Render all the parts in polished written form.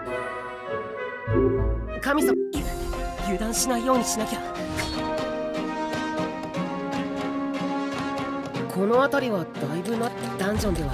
神様、油断しないようにしなきゃ。この辺りはだいぶダンジョンでは。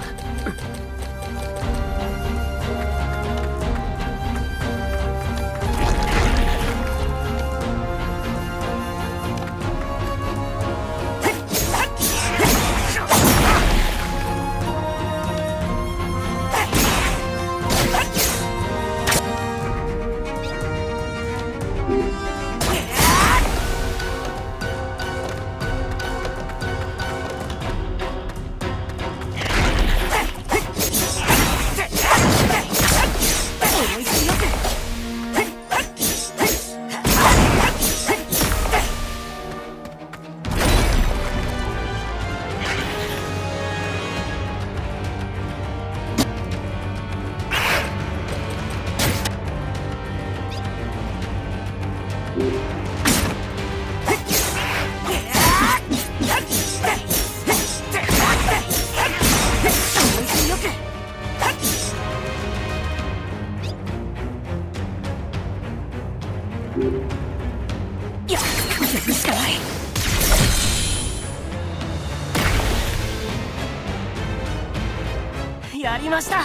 やりました。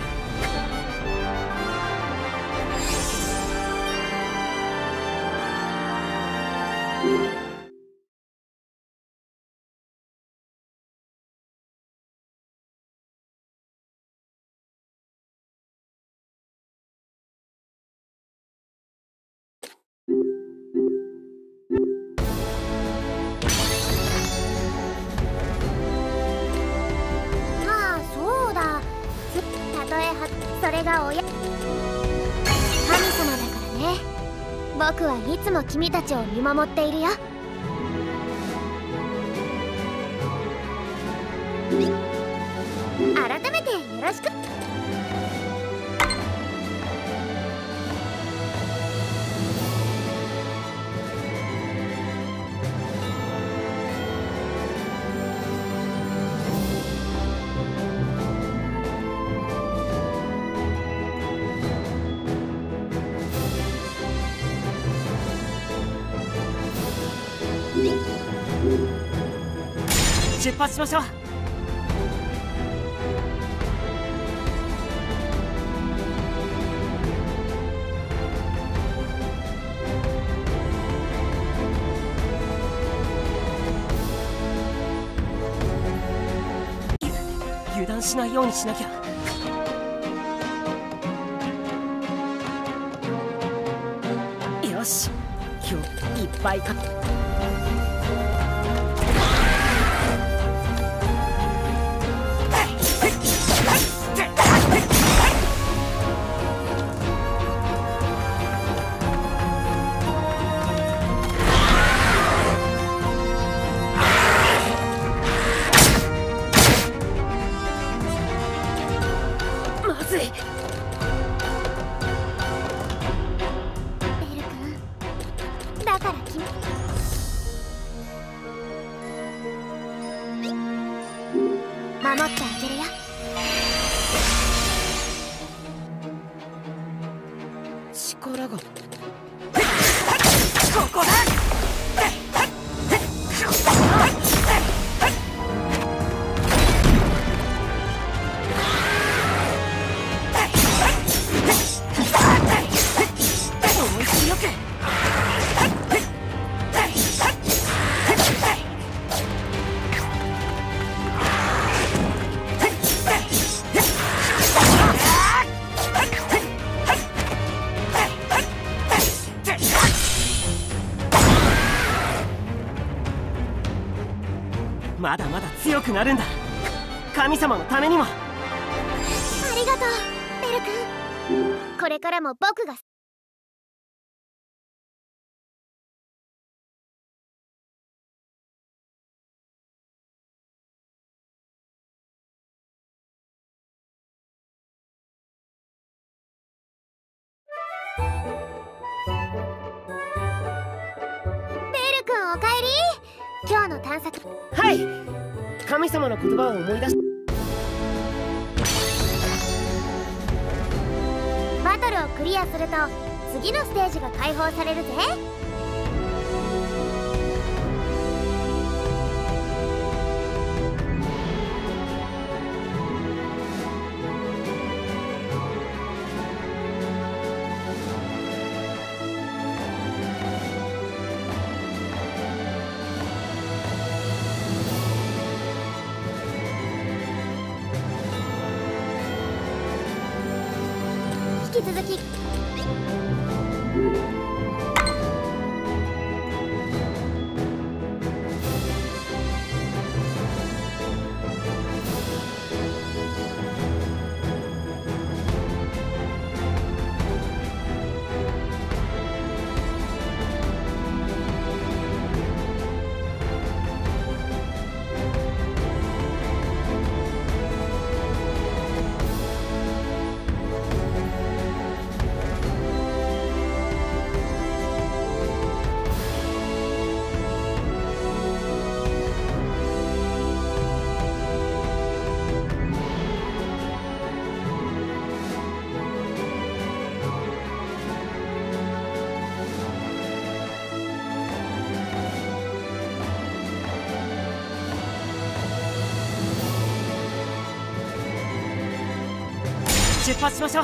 それが親神様だからね。僕はいつも君たちを見守っているよ。改めてよろしく。 出発しましょう。油断しないようにしなきゃ。よし、今日いっぱい守ってあげるよ。 力がここだ。思い切りよく。まだまだ強くなるんだ。神様のためにも。 ありがとうベル君。これからも僕がベル君おかえり。今日の探索。 はい、神様の言葉を思い出し。 まだトルをクリアすると次のステージが開放されるぜ。引き続き出発しましょう。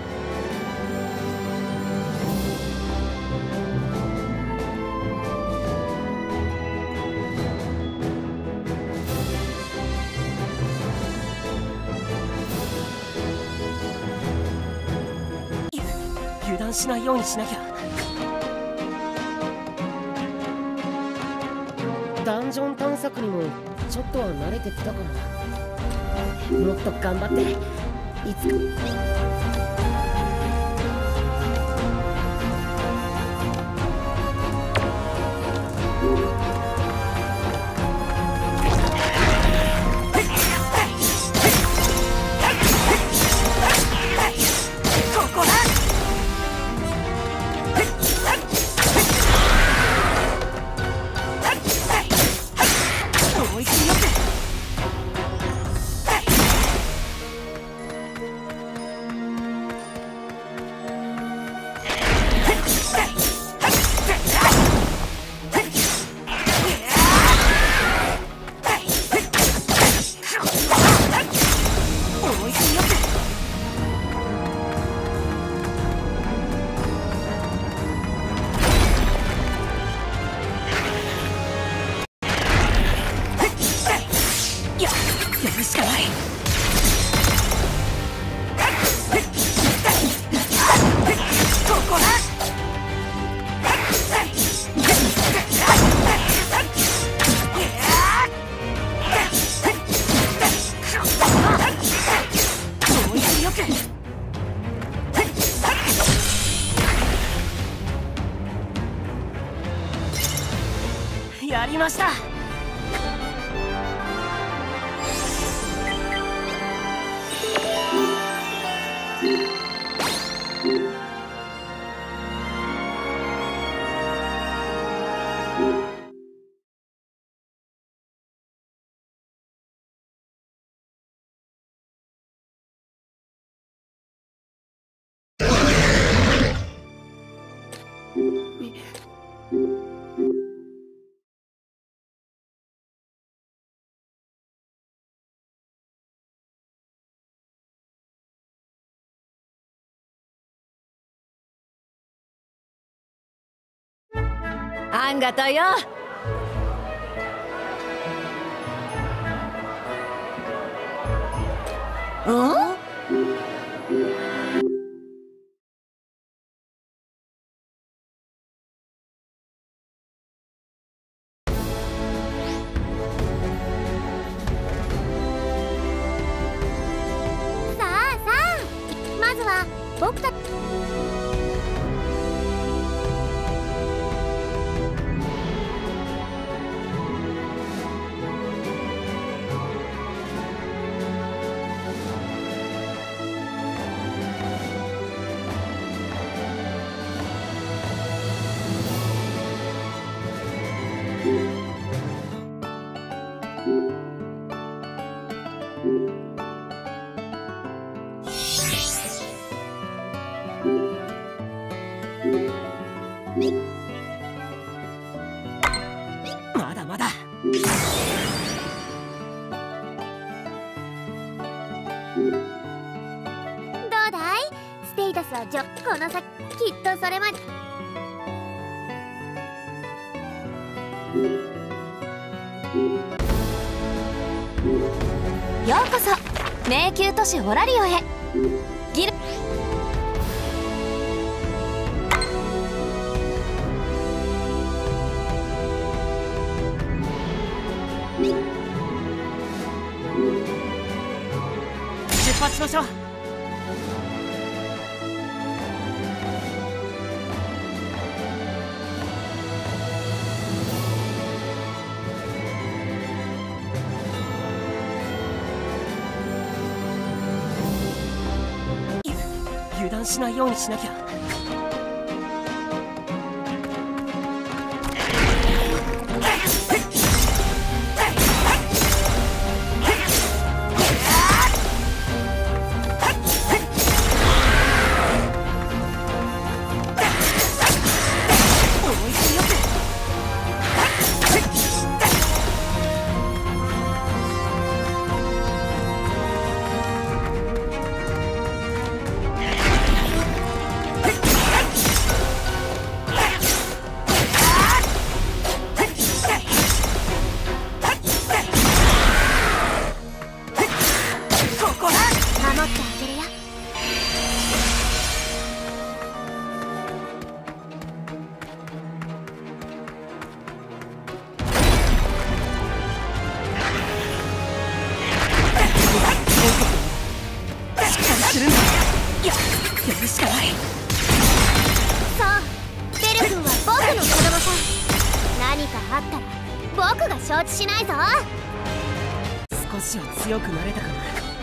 油断しないようにしなきゃ。ダンジョン探索にもちょっとは慣れてきたかな。もっと頑張っていつか。やりました。 あんがとよ。うん？ さあさあ、まずは僕たちどうだいステイタスはこの先きっとそれまで。 ようこそ迷宮都市オラリオへ。ギル出発しましょう。油断しないようにしなきゃ。やるしかない。 そうベル君は僕の子供さ。何かあったら僕が承知しないぞ。 少しは強くなれたかな。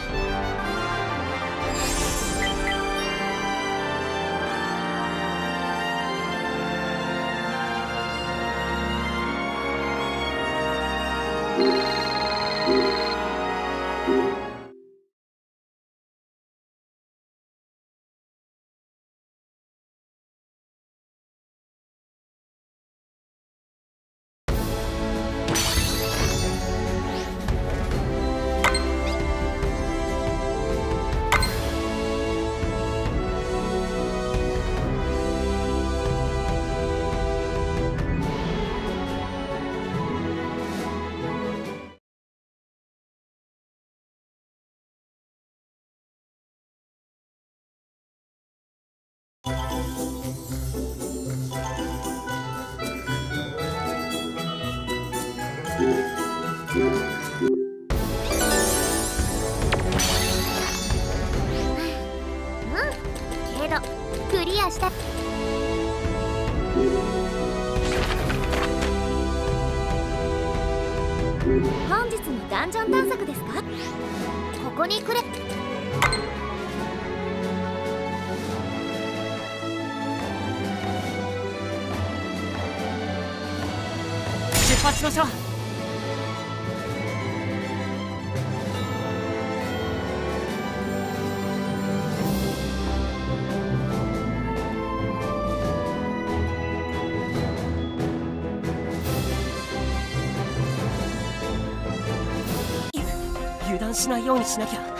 けどクリアした。 本日のダンジョン探索ですか？ ここに来れ。 出発しましょう。油断しないようにしなきゃ。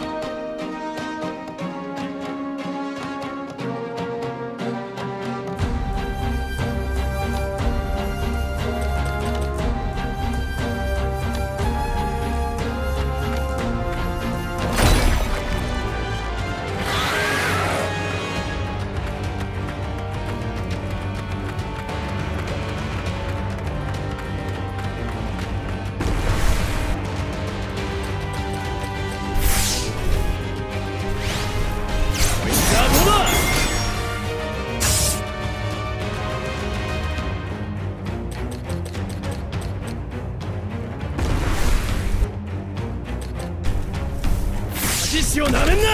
獅子をなめんな。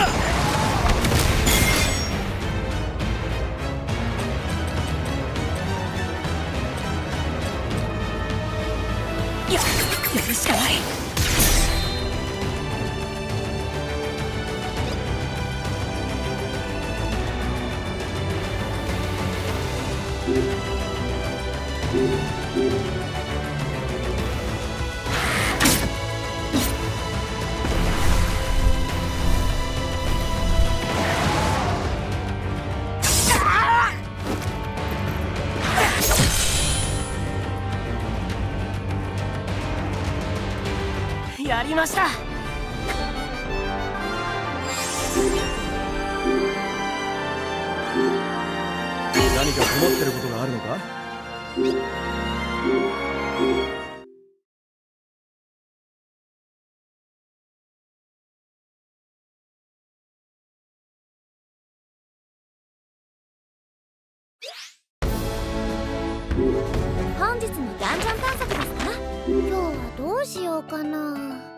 やるしかない。 やりました。 何か困ってることがあるのか？ 本日のダンジョン探索ですか？今日はどうしようかな。